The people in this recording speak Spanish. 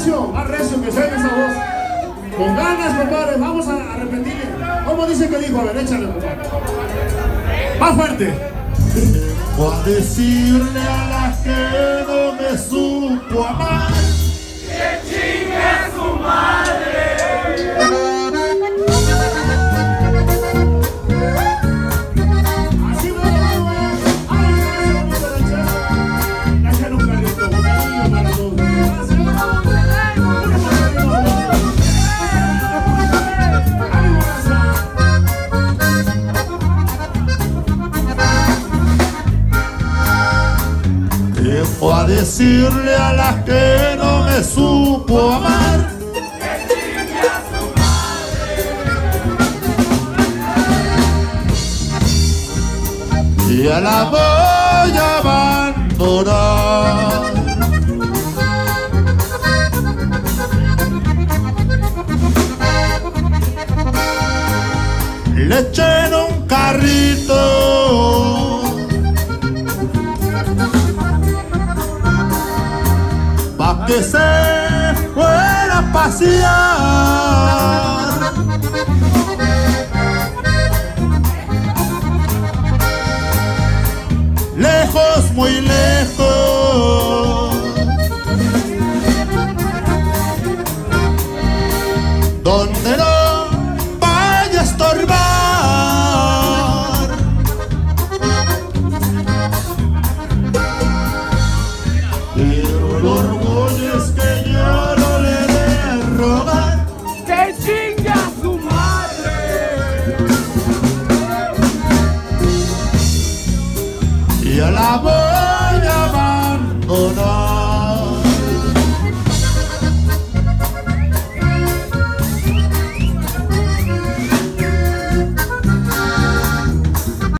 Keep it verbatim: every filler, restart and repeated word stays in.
recio, más recio que suene esa voz. Con ganas, compadre, vamos a, a repetirle. ¿Cómo dice que dijo? A ver, échale, compadre. Más fuerte. Voy a decirle a la que no me supo amar que chingue a su madre. Así bueno, vamos. Ay, vamos a la chava. La chava un carrito, un cariño para todos. Voy a decirle a las que no me supo amar Que chingue a su madre. y a la voy a abandonar. Le eché en un carrito pa' que se fuera a pasear. Lejos, muy lejos